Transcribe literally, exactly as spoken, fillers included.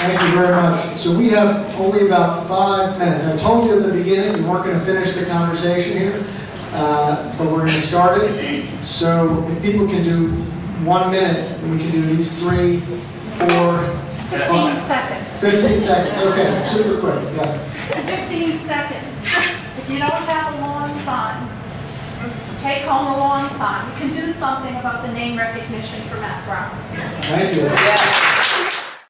Thank you very much. So we have only about five minutes. I told you at the beginning we weren't going to finish the conversation here, uh, but we're going to start it. So if people can do one minute, we can do these three, four, Fifteen five. seconds. Fifteen seconds. Okay, super quick. Yeah. Fifteen seconds. If you don't have a lawn sign, take home a lawn sign. You can do something about the name recognition for Matt Brown. Thank you. Yeah.